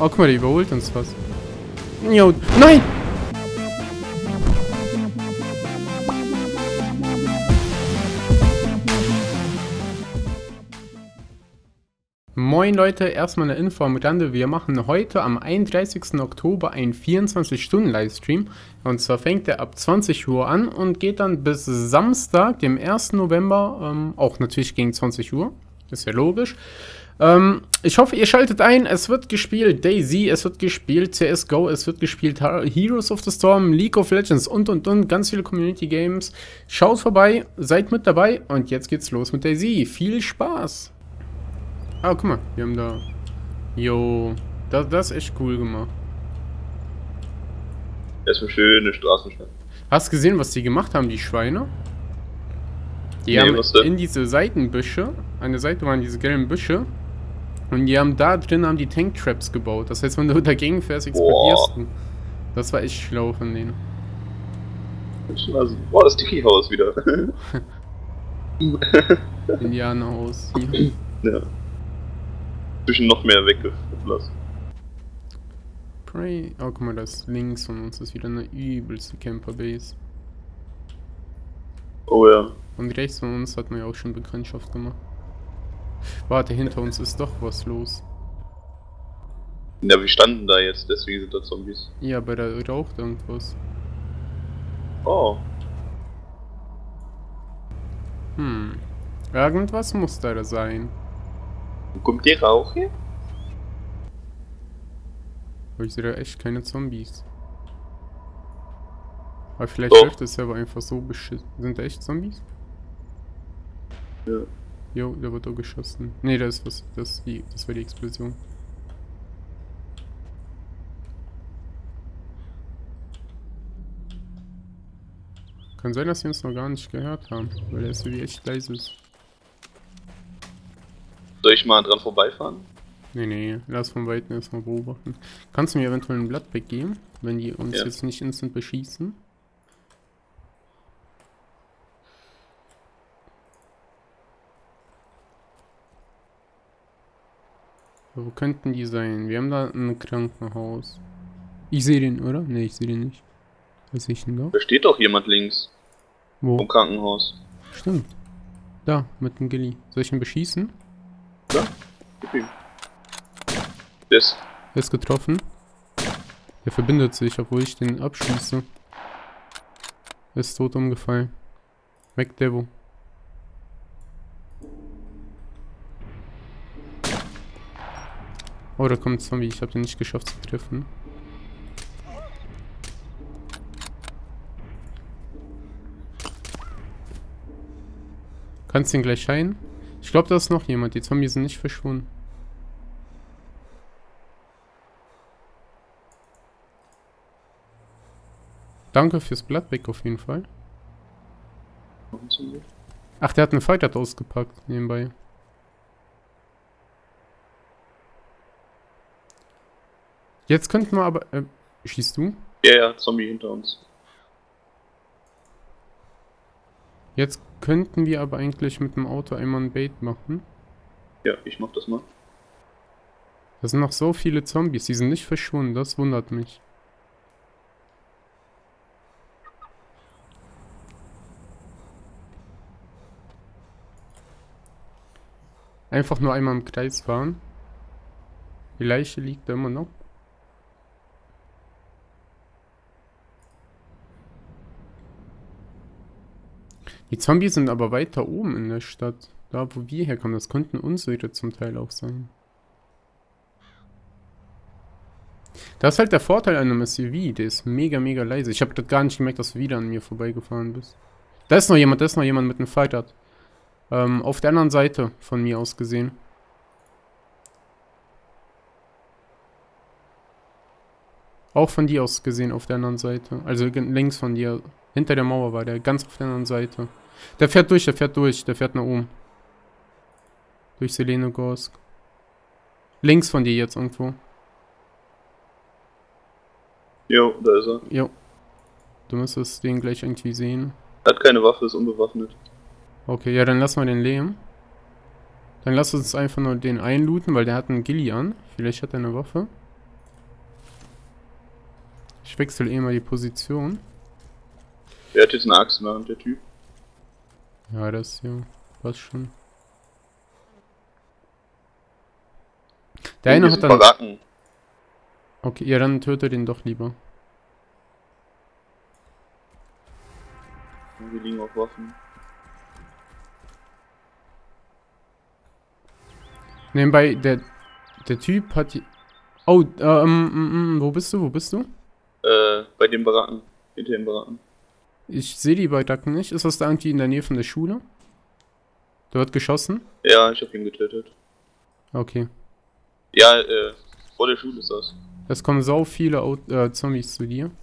Oh, guck mal, der überholt uns fast. Jo, nein! Moin Leute, erstmal eine Info am Rande. Wir machen heute am 31. Oktober einen 24-Stunden-Livestream. Und zwar fängt er ab 20 Uhr an und geht dann bis Samstag, dem 1. November, auch natürlich gegen 20 Uhr. Ist ja logisch. Ich hoffe, ihr schaltet ein. Es wird gespielt DayZ, es wird gespielt CSGO, es wird gespielt Heroes of the Storm, League of Legends und. Ganz viele Community Games. Schaut vorbei, seid mit dabei und jetzt geht's los mit DayZ. Viel Spaß! Ah, guck mal, wir haben da... Jo, das ist echt cool gemacht. Erstmal schöne Straßenschneide. Hast du gesehen, was die gemacht haben, die Schweine? Die haben in diese Seitenbüsche, an der Seite waren diese gelben Büsche, und die haben da drin die Tanktraps gebaut. Das heißt, wenn du dagegen fährst, explodierst du. Das war echt schlau von denen. Also, boah, das Tiki-Haus wieder. Indianerhaus. Ja. Zwischen noch mehr weggelassen. Pray. Oh, guck mal, das links von uns ist wieder eine übelste Camper-Base. Oh ja. Und rechts von uns hat man ja auch schon Bekanntschaft gemacht. Warte, hinter uns ist doch was los. Ja, wir standen da jetzt, deswegen sind da Zombies. Ja, aber da raucht irgendwas. Oh. Irgendwas muss da sein. Kommt der Rauch hier? Aber ich sehe da echt keine Zombies. Aber vielleicht Doch. läuft es aber einfach so beschissen. Sind da echt Zombies? Ja. Jo, da wird auch geschossen. Ne, da ist was. Das war die Explosion. Kann sein, dass sie uns noch gar nicht gehört haben, weil der ist irgendwie echt leise ist. Soll ich mal dran vorbeifahren? Nee, lass von Weitem erstmal beobachten. Kannst du mir eventuell ein Blatt weggeben, wenn die uns jetzt nicht instant beschießen? Wo könnten die sein? Wir haben da ein Krankenhaus. Ich sehe den, oder? Ne, ich sehe den nicht. Was sehe ich denn da? Da steht doch jemand links. Wo? Vom Krankenhaus. Stimmt. Da, mit dem Gilly. Soll ich ihn beschießen? Ja, okay. Der ist getroffen. Der verbindet sich, obwohl ich den abschieße. Ist tot umgefallen. Weg, Devo. Oh, da kommt ein Zombie. Ich habe den nicht geschafft zu treffen. Kannst du ihn gleich heilen? Ich glaube, da ist noch jemand. Die Zombies sind nicht verschwunden. Danke fürs Blatt weg auf jeden Fall. Ach, der hat einen Fighter ausgepackt nebenbei. Jetzt könnten wir aber... schießt du? Ja, Zombie hinter uns. Jetzt könnten wir aber eigentlich mit dem Auto einmal ein Bait machen. Ja, ich mach das mal. Da sind noch so viele Zombies, die sind nicht verschwunden, das wundert mich. Einfach nur einmal im Kreis fahren. Die Leiche liegt da immer noch. Die Zombies sind aber weiter oben in der Stadt. Da, wo wir herkommen. Das könnten unsere zum Teil auch sein. Das ist halt der Vorteil an einem SUV. Der ist mega, mega leise. Ich habe das gar nicht gemerkt, dass du wieder an mir vorbeigefahren bist. Da ist noch jemand mit einem Fighter. Auf der anderen Seite von mir aus gesehen. Auch von dir aus gesehen auf der anderen Seite. Also links von dir. Hinter der Mauer war der, ganz auf der anderen Seite. Der fährt durch, der fährt nach oben. Durch Selenogorsk. Links von dir jetzt irgendwo. Jo, da ist er. Jo. Du müsstest den gleich irgendwie sehen. Hat keine Waffe, ist unbewaffnet. Okay, ja, dann lassen wir den leben. Dann lass uns einfach nur den einlooten, weil der hat einen Gilly an. Vielleicht hat er eine Waffe. Ich wechsle eh mal die Position. Wer hat jetzt eine Axt in der Hand, der Typ? Ja, das hier. Was schon. Der eine hat dann... Baracken. Okay, ja, dann töte den doch lieber. Wir liegen auf Waffen. Nebenbei, der Typ hat... Oh, wo bist du? Wo bist du? Bei den Baracken. Hinter den Baracken. Ich sehe die Baracken nicht. Ist das da irgendwie in der Nähe von der Schule? Du hast geschossen? Ja, ich hab ihn getötet. Okay. Ja, vor der Schule ist das. Es kommen so viele Zombies zu dir.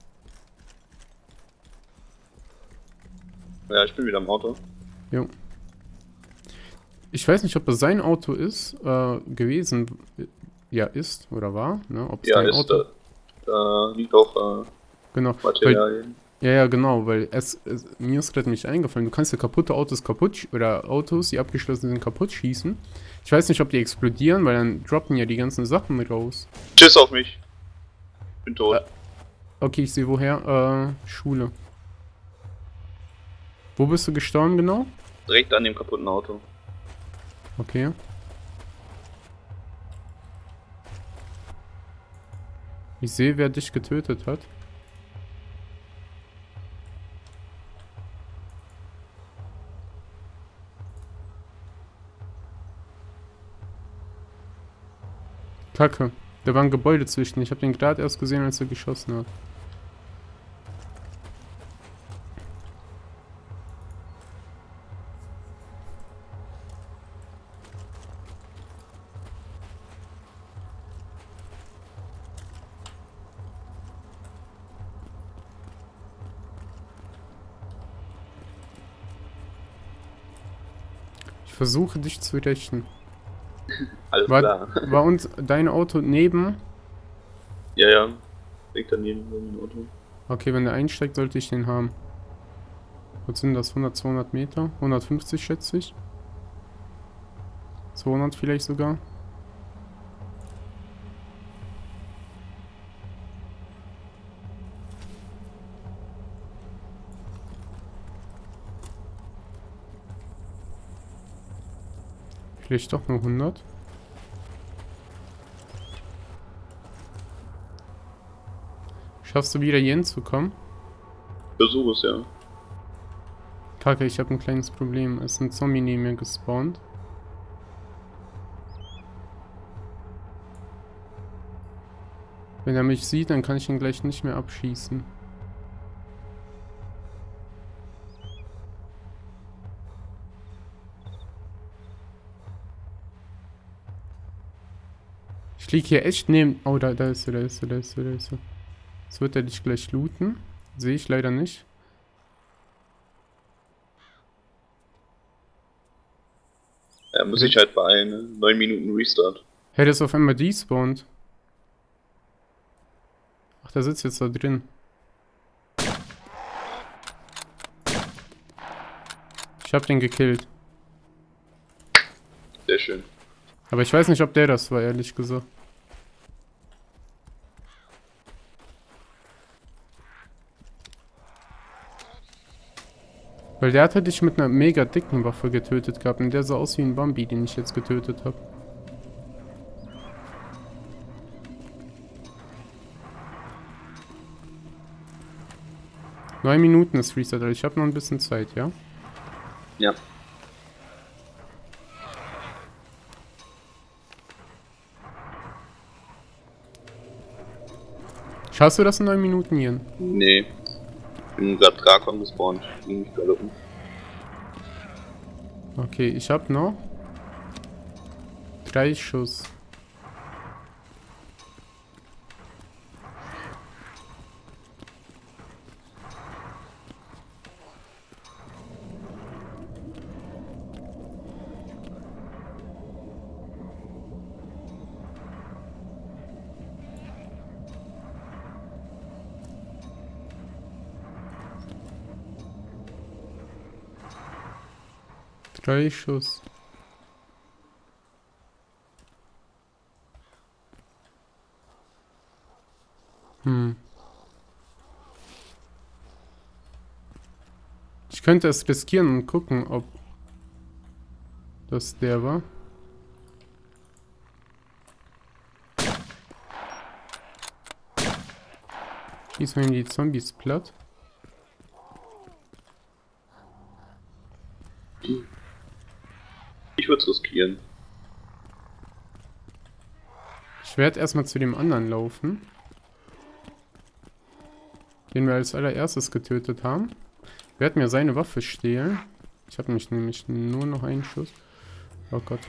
Ja, ich bin wieder im Auto. Jo. Ich weiß nicht, ob das sein Auto ist, gewesen. Ja, ist oder war, ne? Ob es Ja, dein ist Auto... da liegt auch Genau. Materialien. Ja, genau, weil mir ist gerade nicht eingefallen, du kannst ja kaputte Autos oder Autos, die abgeschlossen sind, kaputt schießen. Ich weiß nicht, ob die explodieren, weil dann droppen ja die ganzen Sachen mit raus. Tschüss auf mich. Bin tot. Okay, ich sehe woher. Schule. Wo bist du gestorben genau? Direkt an dem kaputten Auto. Okay. Ich sehe, wer dich getötet hat. Kacke. Da war ein Gebäude zwischen. Ich habe den gerade erst gesehen, als er geschossen hat. Ich versuche dich zu rächen. Alles klar. War uns dein Auto neben? Ja, ja. Direkt daneben mein Auto. Okay, wenn der einsteigt, sollte ich den haben. Was sind das? 100, 200 Meter? 150 schätze ich. 200 vielleicht sogar. Vielleicht doch nur 100. Schaffst du wieder hier hinzukommen? Versuch es, ja. Kacke, ich habe ein kleines Problem. Es ist ein Zombie neben mir gespawnt. Wenn er mich sieht, dann kann ich ihn gleich nicht mehr abschießen. Ich liege hier echt neben... Oh, da ist er, da ist er, da ist er, da ist er. Jetzt wird er dich gleich looten. Sehe ich leider nicht. Ja, muss ich halt beeilen, ne? 9 Minuten Restart. Hey, der ist auf einmal despawned. Ach, der sitzt jetzt da drin. Ich hab den gekillt. Sehr schön. Aber ich weiß nicht, ob der das war, ehrlich gesagt. Weil der hatte dich mit einer mega dicken Waffe getötet gehabt und der sah aus wie ein Bambi, den ich jetzt getötet habe. Neun Minuten ist Reset, also ich habe noch ein bisschen Zeit, ja? Ja. Schaffst du das in 9 Minuten hier? Nee. Ich bin gerade Drakon gespawnt. Ich ging mich gerade um. Okay, ich habe noch 3 Schuss. Drei Schuss. Hm. Ich könnte es riskieren und gucken, ob das der war. Schießen wir ihm die Zombies platt. Ich würde es riskieren. Ich werde erstmal zu dem anderen laufen. Den wir als allererstes getötet haben. Ich werde mir seine Waffe stehlen. Ich habe nämlich nur noch einen Schuss. Oh Gott.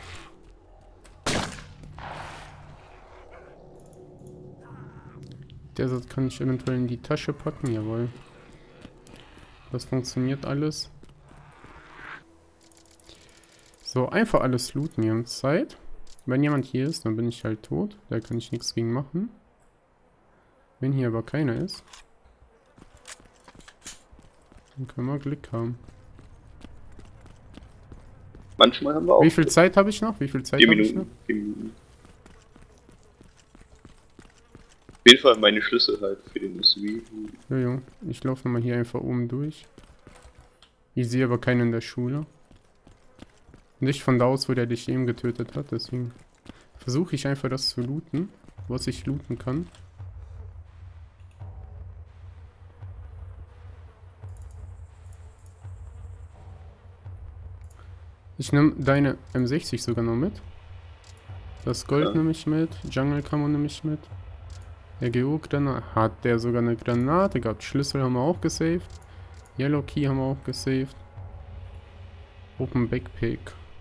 Der kann ich eventuell in die Tasche packen. Jawohl. Das funktioniert alles. So, einfach alles looten die ganze Zeit. Wenn jemand hier ist, dann bin ich halt tot. Da kann ich nichts gegen machen. Wenn hier aber keiner ist, dann können wir Glück haben. Manchmal haben wir auch. Wie viel Zeit habe ich noch? 4 Minuten. 4 Minuten. Auf jeden Fall meine Schlüssel halt für den SUV. Jojo, ich laufe nochmal hier einfach oben durch. Ich sehe aber keinen in der Schule. Nicht von da aus, wo der dich eben getötet hat, deswegen versuche ich einfach das zu looten, was ich looten kann. Ich nehme deine M60 sogar noch mit. Das Gold nehme ich mit, Jungle Camo nehme ich mit. RGO-Granate, hat der sogar eine Granate gehabt. Schlüssel haben wir auch gesaved. Yellow Key haben wir auch gesaved. Open Backpack.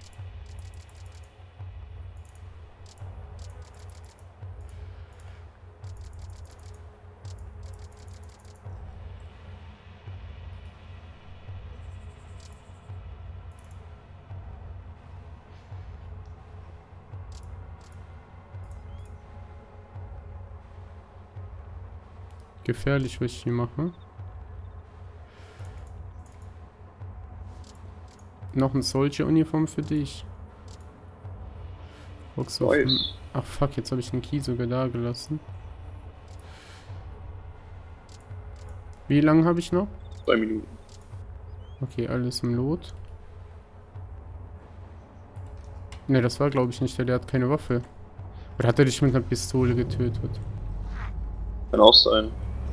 Gefährlich, was ich hier mache. Noch ein Soldier-Uniform für dich. Nice. Ach fuck, jetzt habe ich den Key sogar da gelassen. Wie lange habe ich noch? 2 Minuten. Okay, alles im Lot. Ne, das war glaube ich nicht der hat keine Waffe. Oder hat er dich mit einer Pistole getötet? Kann auch sein.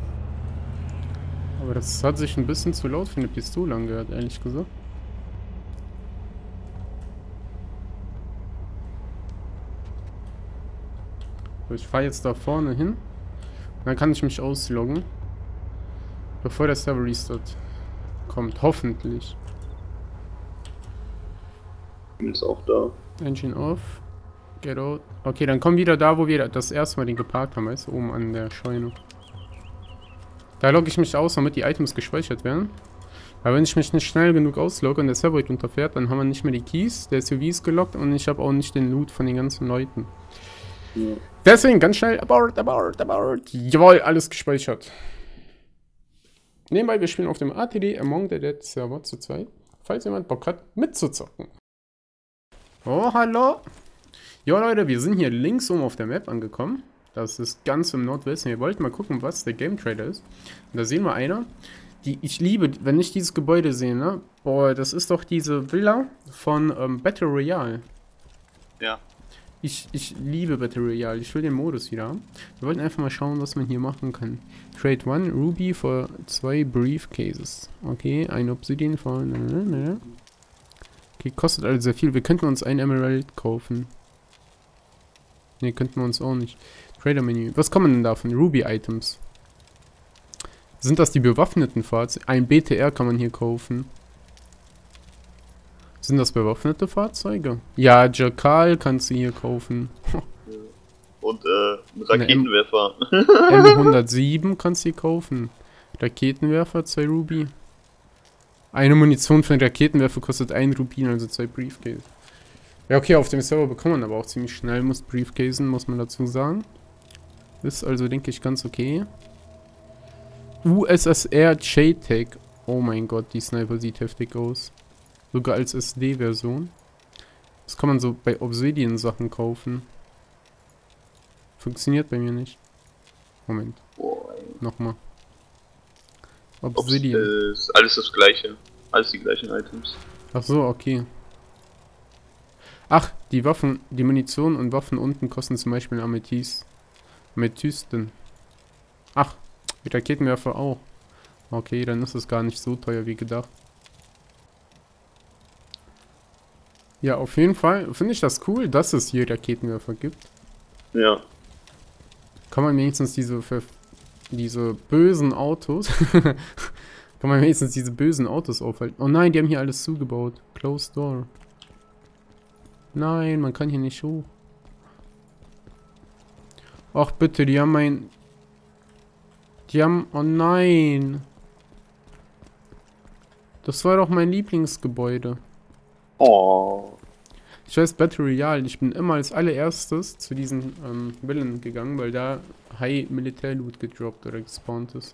Aber das hat sich ein bisschen zu laut für eine Pistole angehört, ehrlich gesagt. So, ich fahre jetzt da vorne hin. Und dann kann ich mich ausloggen. Bevor der Server Restart kommt, hoffentlich. Ist auch da. Engine off. Get out. Okay, dann komm wieder da, wo wir das erste Mal den geparkt haben, weißt du, oben an der Scheune. Da logge ich mich aus, damit die Items gespeichert werden. Aber wenn ich mich nicht schnell genug auslogge und der Server runterfährt, dann haben wir nicht mehr die Keys, der SUV ist gelockt und ich habe auch nicht den Loot von den ganzen Leuten. Ja. Deswegen ganz schnell, abort. Jawohl, alles gespeichert. Nebenbei, wir spielen auf dem ATD Among the Dead Server zu zweit. Falls jemand Bock hat, mitzuzocken. Oh, hallo. Ja, Leute, wir sind hier links oben auf der Map angekommen. Das ist ganz im Nordwesten. Wir wollten mal gucken, was der Game Trader ist. Und da sehen wir einer, die ich liebe, wenn ich dieses Gebäude sehe, ne? Boah, das ist doch diese Villa von Battle Royale. Ja. Ich liebe Battle Royale. Ich will den Modus wieder haben. Wir wollten einfach mal schauen, was man hier machen kann. Trade 1 Ruby für 2 Briefcases. Okay, ein Obsidian von... Okay, kostet also sehr viel. Wir könnten uns ein Emerald kaufen. Ne, könnten wir uns auch nicht. Trader-Menü. Was kommen denn davon? Ruby-Items. Sind das die bewaffneten Fahrzeuge? Ein BTR kann man hier kaufen. Sind das bewaffnete Fahrzeuge? Ja, Jakal kannst du hier kaufen. Und einen Raketenwerfer. M107 kannst du hier kaufen. Raketenwerfer, 2 Ruby. Eine Munition für einen Raketenwerfer kostet 1 Rubin, also 2 Briefcase. Ja, okay, auf dem Server bekommt man aber auch ziemlich schnell, muss Briefcasen, muss man dazu sagen. Ist also, denke ich, ganz okay. USSR JTAG. Oh mein Gott, die Sniper sieht heftig aus. Sogar als SD-Version. Das kann man so bei Obsidian-Sachen kaufen. Funktioniert bei mir nicht. Moment. Nochmal. Obsidian. Ist alles das gleiche. Alles die gleichen Items. Ach so, okay. Ach, die Waffen, die Munition und Waffen unten kosten zum Beispiel Amethysten. Ach, die Raketenwerfer auch. Okay, dann ist es gar nicht so teuer wie gedacht. Ja, auf jeden Fall finde ich das cool, dass es hier Raketenwerfer gibt. Ja. Kann man wenigstens diese bösen Autos kann man wenigstens diese bösen Autos aufhalten. Oh nein, die haben hier alles zugebaut. Closed door. Nein, man kann hier nicht hoch. Ach bitte, die haben oh nein. Das war doch mein Lieblingsgebäude. Oh. Ich weiß Battle Royale, ich bin immer als allererstes zu diesen Villen gegangen, weil da High Militär-Loot gedroppt oder gespawnt ist.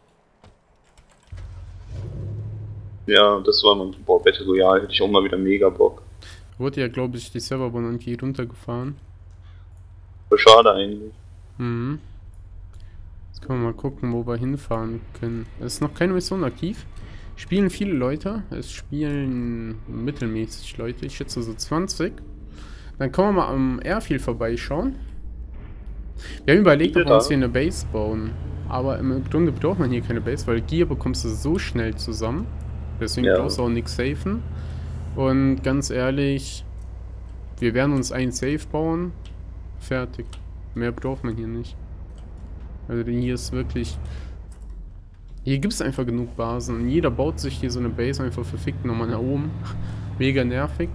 Ja, das war mein Battle Royale, hätte ich auch mal wieder mega Bock. Wurde ja, glaube ich, die Serverbahn irgendwie runtergefahren. Voll schade eigentlich. Mhm. Jetzt können wir mal gucken, wo wir hinfahren können. Es ist noch keine Mission aktiv. Spielen viele Leute. Es spielen mittelmäßig Leute. Ich schätze so 20. Dann können wir mal am Airfield vorbeischauen. Wir haben überlegt, ob wir uns hier eine Base bauen. Aber im Grunde braucht man hier keine Base, weil Gear bekommst du so schnell zusammen. Deswegen brauchst du auch nichts safen. Und ganz ehrlich, wir werden uns ein Safe bauen. Fertig. Mehr braucht man hier nicht. Also hier ist wirklich... Hier gibt es einfach genug Basen. Und jeder baut sich hier so eine Base einfach verfickt nochmal nach oben. Mega nervig.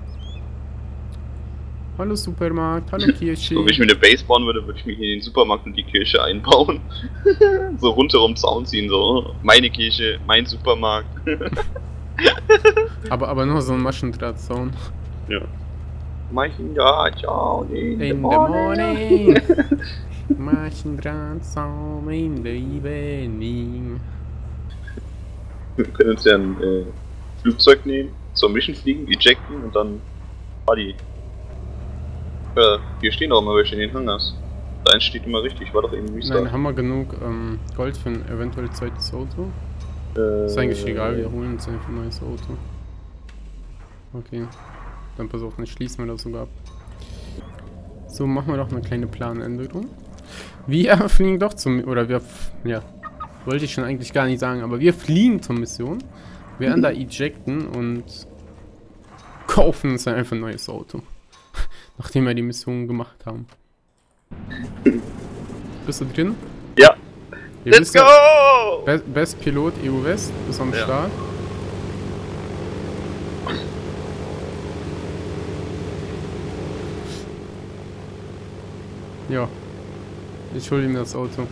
Hallo Supermarkt, hallo Kirche. Wenn ich mir eine Base bauen würde, würde ich mir hier in den Supermarkt und die Kirche einbauen. So rundherum Zaun ziehen, so. Meine Kirche, mein Supermarkt. aber nur so ein Maschendrahtzaun. Ja. Maschendraht, ciao, in the morning. Maschendrahtzaun in the evening. Wir können uns ja ein Flugzeug nehmen, zur Mission fliegen, ejecten und dann Party. Hier stehen auch immer welche in den Hangars. Da eins steht immer richtig, war doch eben Restart. Nein, haben wir genug Gold für ein eventuell zweites Auto? Ist eigentlich egal, wir holen uns einfach ein neues Auto. Okay. Dann pass auf, dann schließen wir das sogar ab. So, machen wir doch eine kleine Planänderung. Wir fliegen doch ja, wollte ich schon eigentlich gar nicht sagen, aber wir fliegen zur Mission, werden da ejecten und kaufen uns dann einfach ein neues Auto. Nachdem wir die Mission gemacht haben. Bist du drin? Ja. Let's go! Best Pilot EU West ist am Start. Ja. Ich hol ihm das Auto.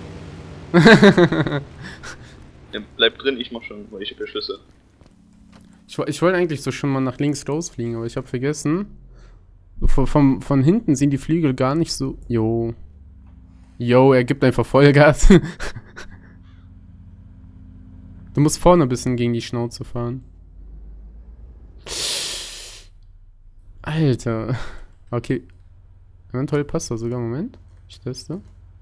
Ja, bleib drin, ich mach schon, weil ich hab ja Schlüssel. Ich wollte eigentlich so schon mal nach links rausfliegen, aber ich habe vergessen. Von hinten sind die Flügel gar nicht so... Jo, er gibt einfach Vollgas. Du musst vorne ein bisschen gegen die Schnauze fahren. Alter. Okay. Eventuell passt das sogar. Moment. Ich teste.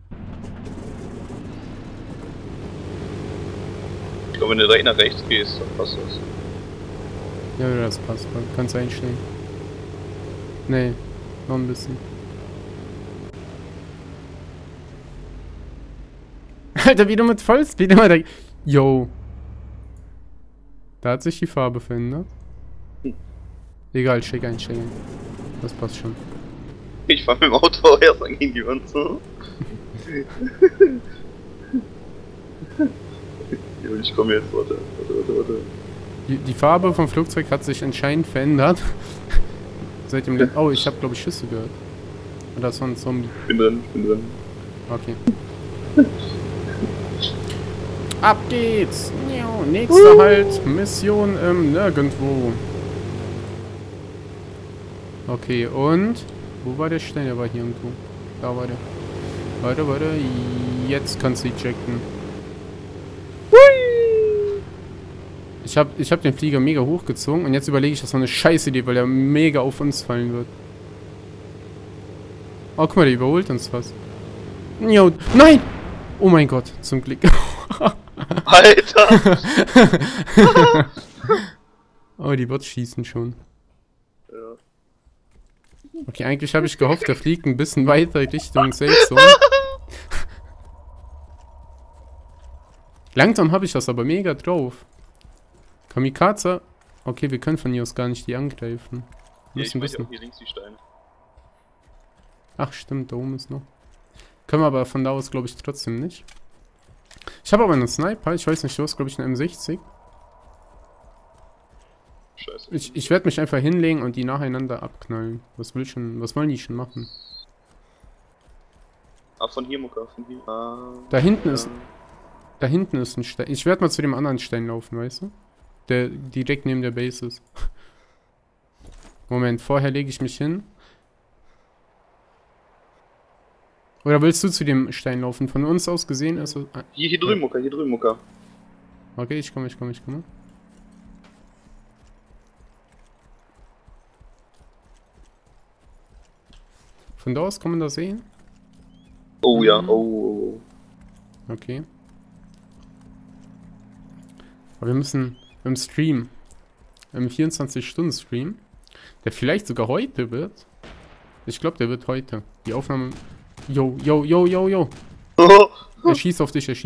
Ich glaube, wenn du direkt nach rechts gehst, dann passt das. Ja, das passt. Kannst du einstellen. Nee, noch ein bisschen. Alter, wie du mit Vollspeed immer da... Yo. Da hat sich die Farbe verändert. Egal, schick ein. Das passt schon. Ich fahr mit dem Auto erst an gegen die Wand so. Ich komme jetzt, warte. Die Farbe vom Flugzeug hat sich anscheinend verändert. Seit dem oh, ich habe glaube ich Schüsse gehört. Oder das war ein Zombie. Ich bin drin. Okay. Ab geht's! Nächster Halt, Mission im Nirgendwo. Okay, und? Wo war der Stein? Der war hier irgendwo. Da war der. Warte. Jetzt kannst du ejecten. Ich hab den Flieger mega hochgezogen und jetzt überlege ich, das war eine scheiß Idee, weil er mega auf uns fallen wird. Oh, guck mal, der überholt uns fast. Jo, nein! Oh mein Gott, zum Glück. Alter! Oh, die Bots schießen schon. Ja. Okay, eigentlich habe ich gehofft, der fliegt ein bisschen weiter Richtung Safe Zone. Langsam habe ich das aber mega drauf. Kamikaze. Okay, wir können von hier aus gar nicht die angreifen. Ja, ich Müssen meine wissen. auch hier links die Steine. Ach stimmt, da oben ist noch. Können wir aber von da aus glaube ich trotzdem nicht. Ich habe aber einen Sniper, ich weiß nicht, du hast glaube ich eine M60. Scheiße. Ich werde mich einfach hinlegen und die nacheinander abknallen. Was wollen die schon machen? Ah, von hier, Mucka, von hier. Ah, Da hinten ja. ist ein Stein. Ich werde mal zu dem anderen Stein laufen, weißt du? Der direkt neben der Base ist. Moment, vorher lege ich mich hin. Oder willst du zu dem Stein laufen? Von uns aus gesehen ist es... Hier drüben, Mucka, hier drüben, Mucka. Okay, ich komme. Von da aus kann man das sehen? Oh ja, oh. Okay. Aber wir müssen im Stream, im 24-Stunden-Stream, der vielleicht sogar heute wird. Ich glaube, der wird heute. Die Aufnahme... Yo. Oh. Er schießt auf dich. Da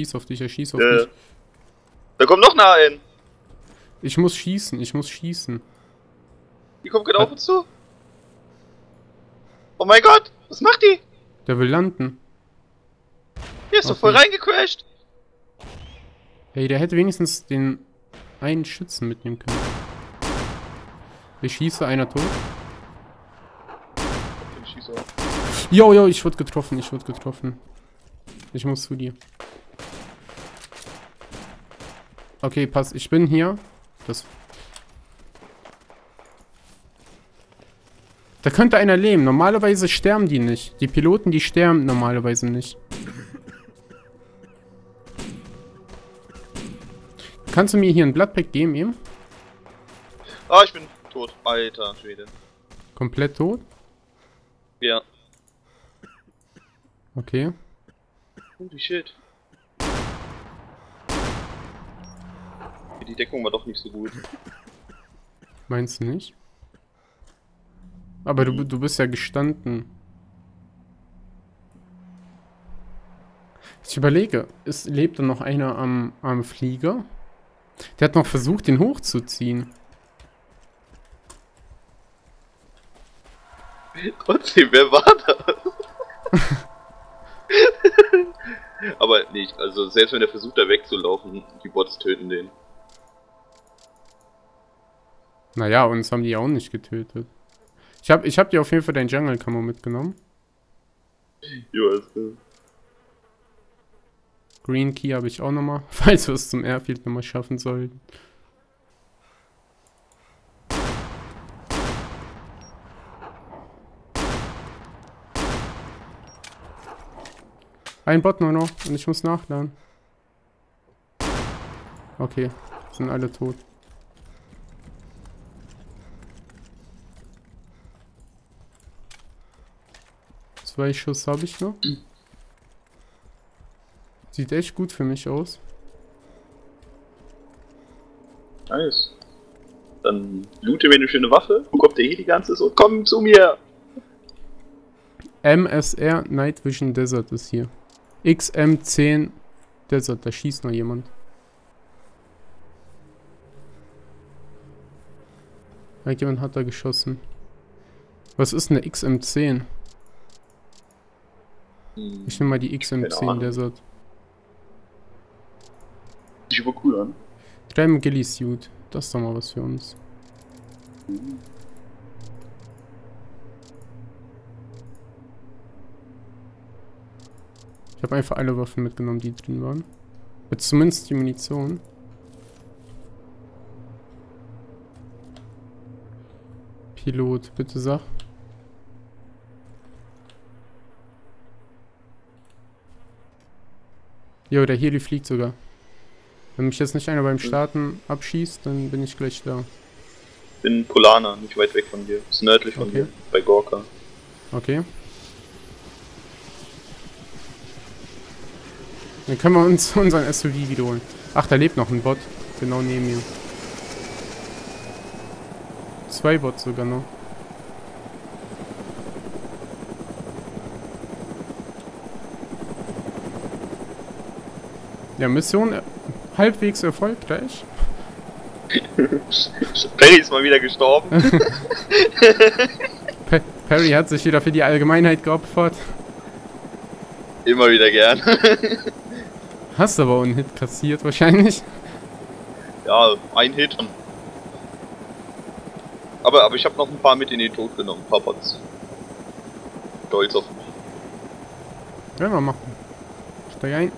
kommt noch nah ein. Ich muss schießen. Die kommt gerade auf uns zu. Oh mein Gott, was macht die? Der will landen. Hier ist doch voll reingecrashed. Hey, der hätte wenigstens den einen Schützen mitnehmen können. Ich schieße, einer tot. Ich schieße auch. Jo, ich wurde getroffen. Ich muss zu dir. Okay, pass, ich bin hier. Da könnte einer leben. Normalerweise sterben die nicht. Die Piloten, die sterben normalerweise nicht. Kannst du mir hier ein Bloodpack geben, eben? Ah, ich bin tot. Alter Schwede. Komplett tot? Ja. Okay. Holy shit. Die Deckung war doch nicht so gut. Meinst du nicht? Aber du bist ja gestanden. Ich überlege, lebt da noch einer am Flieger? Der hat noch versucht, den hochzuziehen. Trotzdem, wer war das? Aber nicht, also selbst wenn er versucht, da wegzulaufen, die Bots töten den. Naja, uns haben die ja auch nicht getötet. Ich hab dir auf jeden Fall dein Jungle-Camo mitgenommen. Jo, alles klar. Green Key habe ich auch nochmal, falls wir es zum Airfield nochmal schaffen sollten. Ein Bot nur noch und ich muss nachladen. Okay, sind alle tot. Zwei Schuss habe ich noch. Sieht echt gut für mich aus. Nice. Dann loote mir eine schöne Waffe. Wo kommt der hier die ganze so? Komm zu mir! MSR Night Vision Desert ist hier. XM10 Desert, da schießt noch jemand. Jemand hat da geschossen. Was ist eine XM10? Ich nehme mal die XM10 Desert. Sieht aber cool an. 3 Ghillie Suit. Das ist doch mal was für uns. Ich habe einfach alle Waffen mitgenommen, die drin waren. Jetzt zumindest die Munition. Pilot, bitte sag. Jo, der Heli fliegt sogar. Wenn mich jetzt nicht einer beim Starten abschießt, dann bin ich gleich da. Bin Polana, nicht weit weg von dir. Ist nördlich von dir, bei Gorka. Okay. Dann können wir uns unseren SUV wiederholen. Ach, da lebt noch ein Bot. Genau neben mir. 2 Bots sogar noch. Ja, Mission halbwegs erfolgreich. Perry ist mal wieder gestorben. Perry hat sich wieder für die Allgemeinheit geopfert. Immer wieder gern. Hast aber auch einen Hit kassiert wahrscheinlich. Ja, ein Hit. Aber ich habe noch ein paar mit in den Tod genommen, ein paar Bots. Stolz auf mich. Werden wir machen. Steig ein.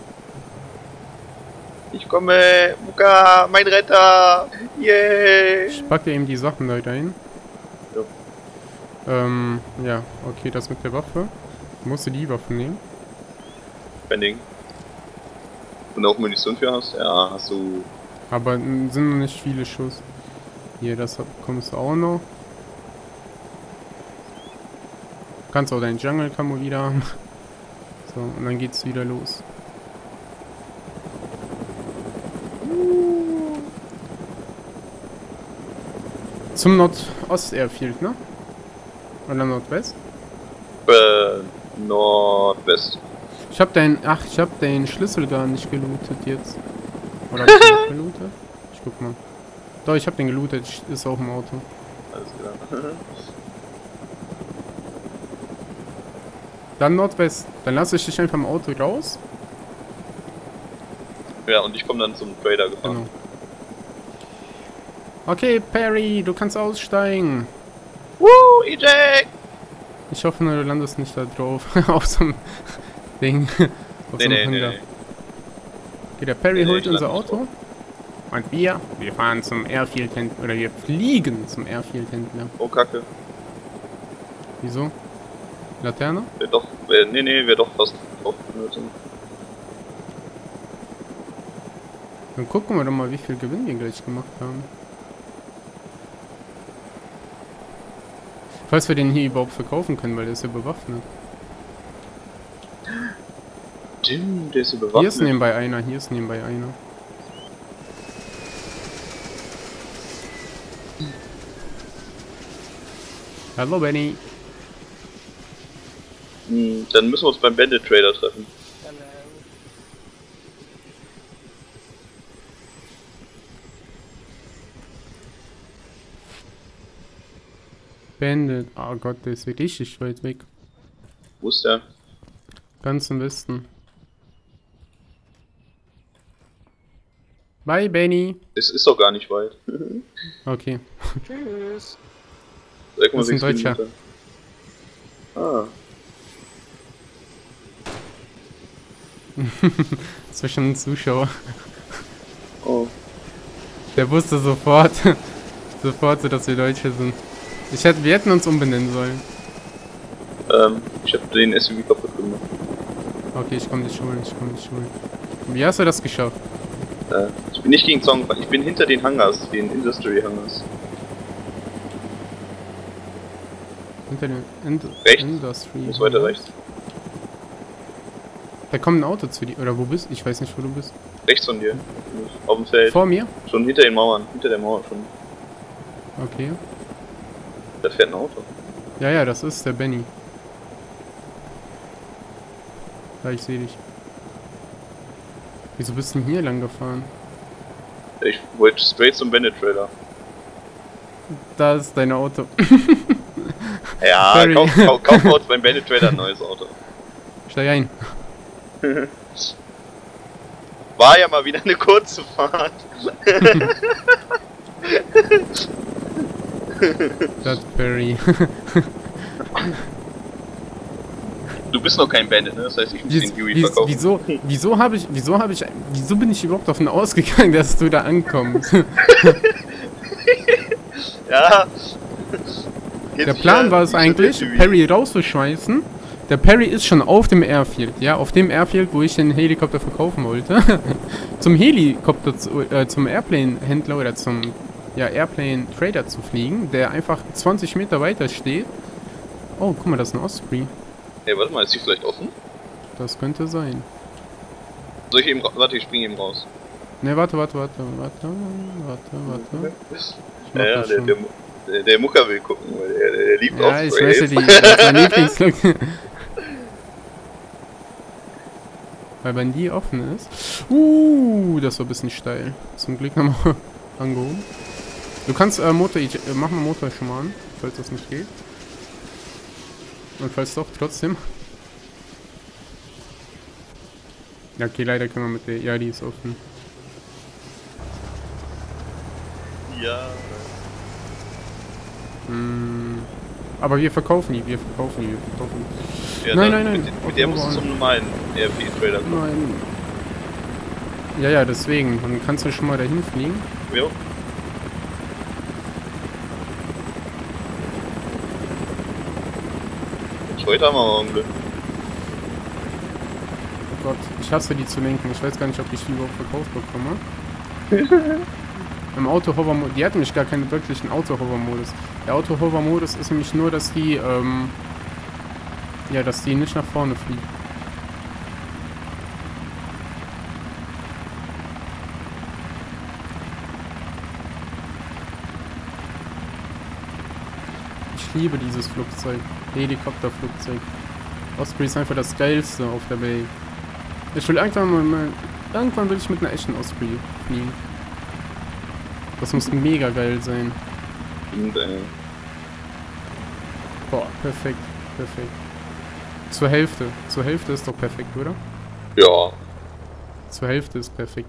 Ich komme, Muka, mein Retter! Yeah! Ich packe eben die Sachen da rein. Ja. Ja, okay, das mit der Waffe. Musst du die Waffe nehmen? Pending. Wenn du auch Munition für hast? Ja, hast du. Aber sind noch nicht viele Schuss. Hier, das bekommst du auch noch. Kannst auch deinen Jungle-Camo wieder haben. So, und dann geht's wieder los. Zum Nordost-Airfield, ne? Oder Nordwest? Nordwest. Ich hab den Schlüssel gar nicht gelootet jetzt. Oder hab ich den noch gelootet? Ich guck mal. Doch, ich hab den gelootet, ist auch im Auto. Alles klar. Dann Nordwest. Dann lasse ich dich einfach im Auto raus. Ja, und ich komme dann zum Trader gefahren. Genau. Okay, Perry, du kannst aussteigen. Woo, eject! Ich hoffe nur, du landest nicht da drauf. Auf so einem Ding. Auf so einem Hangar. Okay, der Perry holt unser Auto. Und wir fahren zum Airfield-Händler. Oder wir fliegen zum Airfield-Händler. Oh, Kacke. Wieso? Laterne? Wäre doch fast drauf benötigt. Dann gucken wir doch mal, wie viel Gewinn wir gleich gemacht haben. Falls wir den hier überhaupt verkaufen können, weil der ist ja bewaffnet. Tim, der ist ja bewaffnet. Hier ist nebenbei einer, hier ist nebenbei einer. Hallo Benny. Dann müssen wir uns beim Bandit Trader treffen. Bandit. Oh Gott, der ist richtig weit weg. Wo ist der? Ganz im Westen. Bye, Benny. Es ist doch gar nicht weit. Okay. Tschüss. Das ist ein Deutscher. Ah. Das war schon ein Zuschauer. Oh. Der wusste sofort, so, dass wir Deutsche sind. Wir hätten uns umbenennen sollen. Ich hab den SUV kaputt gemacht. Okay, ich komm dich holen. Wie hast du das geschafft? Ich bin nicht gegen Zong, ich bin hinter den Hangars, den Industry Hangars. Hinter den Rechts? Industry. Muss weiter rechts. Da kommt ein Auto zu dir. Oder wo bist du? Ich weiß nicht, wo du bist. Rechts von dir. Auf dem Feld. Vor mir? Schon hinter den Mauern. Hinter der Mauer schon. Okay. Da fährt ein Auto. Ja, das ist der Benny. Ja, ich sehe dich. Wieso bist du denn hier lang gefahren? Ich wollte straight zum Bandit Trailer. Da ist dein Auto. Ja, kauf wir uns beim Bandit Trailer ein neues Auto. Steig ein. War ja mal wieder eine kurze Fahrt. Das Barry. Du bist noch kein Bandit, ne? Das heißt, ich muss den Huey verkaufen. Wieso bin ich überhaupt davon ausgegangen, dass du da ankommst? Ja. Der Plan war es eigentlich, Perry rauszuschmeißen. Der Perry ist schon auf dem Airfield, ja, auf dem Airfield, wo ich den Helikopter verkaufen wollte. Zum zum Airplane-Händler oder zum Airplane-Trader zu fliegen, der einfach 20 Meter weiter steht. Oh, guck mal, das ist ein Osprey. Ey, warte mal, ist die vielleicht offen? Das könnte sein. Soll ich eben warte, ich springe eben raus. Ne, warte. Ja, Der Mucker will gucken, weil der liebt Ja, ich Ospreys. möchte die sein Lieblingsglück. Weil wenn die offen ist. Das war ein bisschen steil. Zum Glück haben wir angehoben. Du kannst Motor, mach mal Motor schon mal an, falls das nicht geht. Und falls doch, trotzdem. Ja, okay, leider können wir mit der. Ja, die ist offen. Ja. Aber wir verkaufen die, Ja, Nein, dann nein. Mit der musst du zum normalen RP-Trailer kommen. Nein. Ja, deswegen. Dann kannst du schon mal dahin fliegen. Jo. Heute haben wir mal ein Glück. Oh Gott, ich hasse die zu lenken. Ich weiß gar nicht, ob ich die überhaupt verkauft bekomme. Im Auto-Hover-Modus, die hat nämlich gar keinen wirklichen Auto-Hover-Modus. Der Auto-Hover-Modus ist nämlich nur, dass die, dass die nicht nach vorne fliegt. Ich liebe dieses Flugzeug. Helikopterflugzeug. Osprey ist einfach das geilste auf der Welt. Ich will irgendwann will ich mit einer echten Osprey fliegen. Das muss mega geil sein. Boah, perfekt. Zur Hälfte ist doch perfekt, oder? Ja. Zur Hälfte ist perfekt.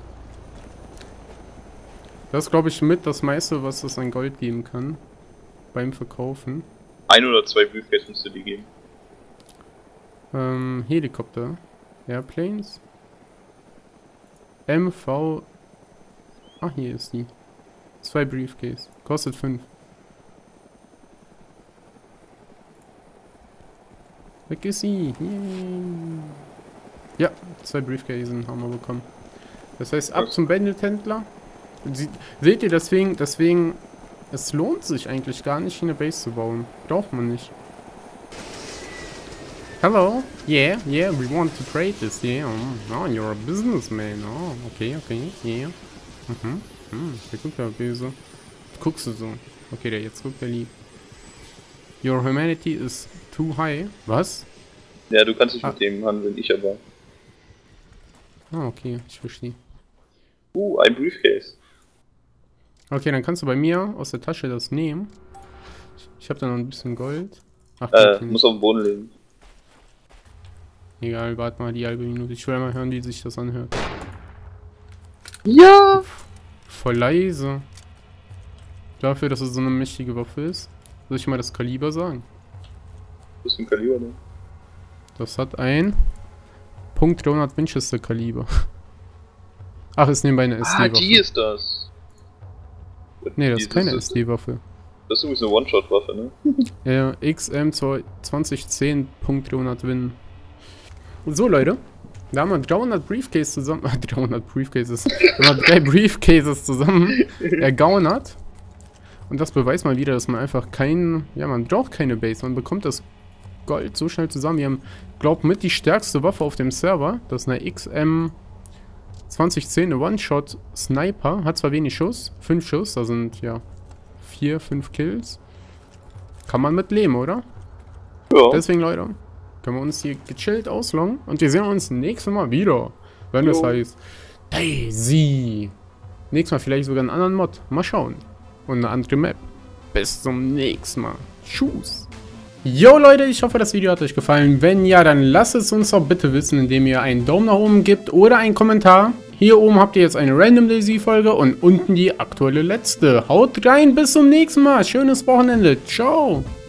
Das ist, glaube ich, mit das meiste, was es an Gold geben kann. Beim Verkaufen. 1 oder 2 Briefcases musst du die geben. Helikopter. Airplanes. MV. Ah, hier ist die. 2 Briefcase. Kostet 5. Weg ist sie. Yay. Ja, 2 Briefcases haben wir bekommen. Das heißt, ab zum Bandit-Händler. Seht ihr, deswegen, es lohnt sich eigentlich gar nicht, hier eine Base zu bauen. Braucht man nicht. Hello? Yeah, we want to trade this, yeah. Oh, you're a businessman. Oh, okay, yeah. Der guckt ja böse. Guckst du so? Okay, jetzt guckt er lieb. Your humanity is too high. Was? Ja, du kannst nicht mit dem handeln, ich aber. Ah, okay, ich verstehe. Ein Briefcase. Okay, dann kannst du bei mir aus der Tasche das nehmen. Ich habe da noch ein bisschen Gold. Ach, muss auf den Boden legen. Egal, warte mal die halbe Minute. Ich will mal hören, wie sich das anhört. Ja! Voll leise. Dafür, dass es so eine mächtige Waffe ist. Soll ich mal das Kaliber sagen? Was ist ein Kaliber denn? Das hat ein .300 Winchester Kaliber. Ach, ist nebenbei eine SD-Waffe. Die ist das. Nee, das ist keine SD-Waffe. Das ist übrigens eine One-Shot-Waffe, ne? Ja, XM 2010 .300 Win. So, Leute. Da haben wir 300 Briefcases zusammen. 300 Briefcases. Da haben wir 3 Briefcases zusammen ergaunert. Und das beweist mal wieder, dass man einfach man braucht keine Base. Man bekommt das Gold so schnell zusammen. Wir haben, glaub mit die stärkste Waffe auf dem Server. Das ist eine XM 2010, eine One-Shot Sniper. Hat zwar wenig Schuss, 5 Schuss, da sind ja 4, 5 Kills. Kann man mit leben, oder? Ja. Deswegen, Leute, können wir uns hier gechillt ausloggen. Und wir sehen uns nächstes Mal wieder. Wenn das heißt Daisy. Nächstes Mal vielleicht sogar einen anderen Mod. Mal schauen. Und eine andere Map. Bis zum nächsten Mal. Tschüss. Yo Leute, ich hoffe, das Video hat euch gefallen. Wenn ja, dann lasst es uns doch bitte wissen, indem ihr einen Daumen nach oben gebt oder einen Kommentar. Hier oben habt ihr jetzt eine Random Daisy Folge und unten die aktuelle letzte. Haut rein, bis zum nächsten Mal. Schönes Wochenende. Ciao.